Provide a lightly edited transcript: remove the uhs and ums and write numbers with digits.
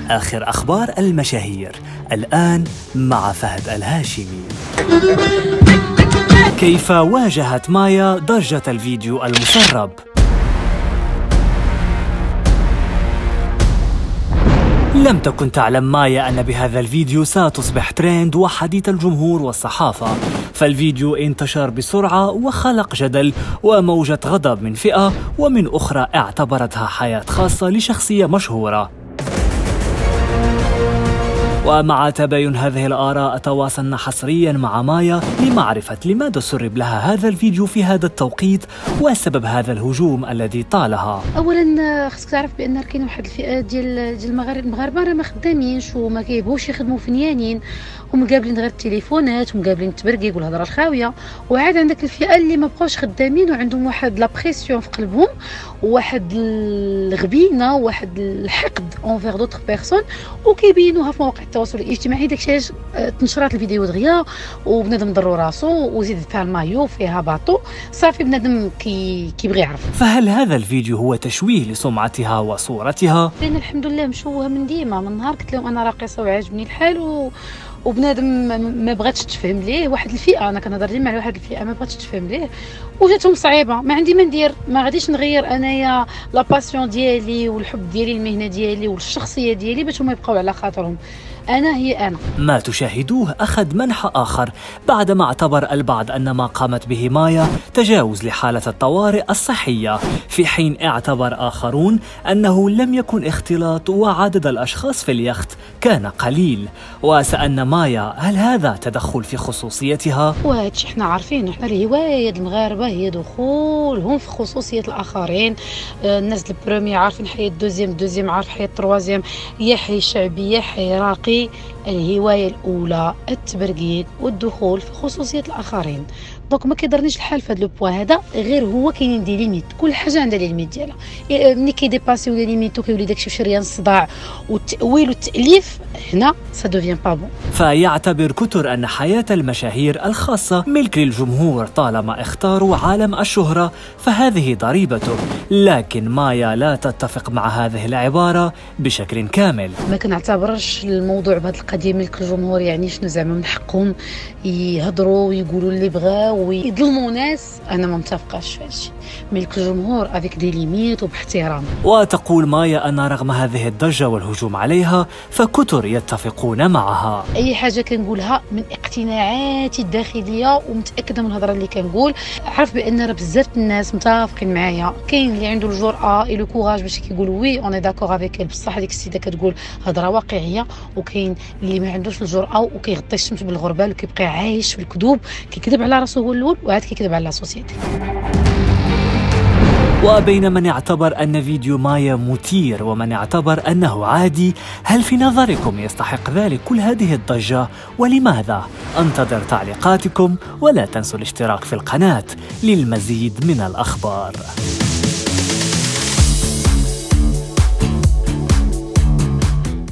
آخر أخبار المشاهير الآن مع فهد الهاشمي. كيف واجهت مايا ضجة الفيديو المسرب؟ لم تكن تعلم مايا أن بهذا الفيديو ستصبح ترند وحديث الجمهور والصحافة، فالفيديو انتشر بسرعة وخلق جدل وموجة غضب من فئة، ومن أخرى اعتبرتها حياة خاصة لشخصية مشهورة. ومع تباين هذه الآراء تواصلنا حصريا مع مايا لمعرفة لماذا سرب لها هذا الفيديو في هذا التوقيت وسبب هذا الهجوم الذي طالها. اولا خصك تعرف بان كاين واحد الفئات ديال المغاربه راه ما خدامينش وما كيبغوش يخدموا فنيانين، ومقابلين غير التليفونات ومقابلين التبرقيق والهضره الخاويه، وعاد عندك الفئه اللي ما بقاوش خدامين وعندهم واحد لا بريسيون في قلبهم وواحد الغبينه وواحد الحقد اونفير دوطخ بيرسون وكيبينوها في مواقع التواصل الاجتماعي. داكشي علاش تنشرات الفيديو دغيا وبنادم ضرو راسو وزيد فيها المايو فيها باطو، صافي بنادم كيبغي يعرف. فهل هذا الفيديو هو تشويه لسمعتها وصورتها؟ لان الحمد لله مشوهه من ديما، من نهار قلت لهم انا راقصه وعاجبني الحال وبنادم ما بغاتش تفهم ليه، واحد الفئه انا كنهضر ديما على واحد الفئه ما بغاتش تفهم ليه وجاتهم صعيبه. ما عندي ما ندير، ما غاديش نغير انايا لا باسيون ديالي والحب ديالي المهنه ديالي والشخصيه ديالي باش هما يبقاو على خاطرهم. أنا هي أنا. ما تشاهدوه أخذ منحى آخر بعدما اعتبر البعض أن ما قامت به مايا تجاوز لحالة الطوارئ الصحية، في حين اعتبر آخرون أنه لم يكن اختلاط وعدد الأشخاص في اليخت كان قليل. وسألنا مايا هل هذا تدخل في خصوصيتها؟ وهادشي احنا عارفين، احنا الهواية المغاربة هي دخولهم في خصوصية الآخرين. الناس البرومي عارفين حياة الدوزيام عارف حياة التروازيام، يا حي شعبي يا حي راقي. الهواية الأولى التبرقيق والدخول في خصوصية الآخرين. دونك ما كيضرنيش الحال في هذا لو بوان هذا، غير هو كاينين دي ليميت، كل حاجه عندها لي ليميت ديالها. ملي كيديباسيو لي ليميت وكيولي داكشي في شريان الصداع والتأويل والتأليف، هنا سا دوفيان با بون. فيعتبر كتر أن حياة المشاهير الخاصة ملك للجمهور طالما اختاروا عالم الشهرة، فهذه ضريبته. لكن مايا لا تتفق مع هذه العبارة بشكل كامل. ما كنعتبرش الموضوع بهذه القضيه ملك الجمهور، يعني شنو زعما من حقهم يهضروا ويقولوا اللي بغاو ويظلموا ناس. انا ما متفقاش في هادشي، ملك الجمهور افيك دي ليميت وباحترام. وتقول مايا ان رغم هذه الضجه والهجوم عليها فكثر يتفقون معها. اي حاجه كنقولها من اقتناعاتي الداخليه ومتاكده من الهضره اللي كنقول. عرف بان راه بزاف الناس متفقين معايا، كاين اللي عنده الجرأه اي لو كوراج باش كيقول وي اوني داكور افيك، بصح هذيك السيده كتقول هضره واقعيه، وكاين اللي ما عندوش الجرأه وكيغطي الشمس بالغربال وكيبقى عايش في الكذوب، كيكذب على راسو هو الاول وعاد كيكذب على لا سوسيتي. وبين من اعتبر أن فيديو مايا مثير ومن اعتبر أنه عادي، هل في نظركم يستحق ذلك كل هذه الضجة ولماذا؟ انتظر تعليقاتكم ولا تنسوا الاشتراك في القناة للمزيد من الأخبار.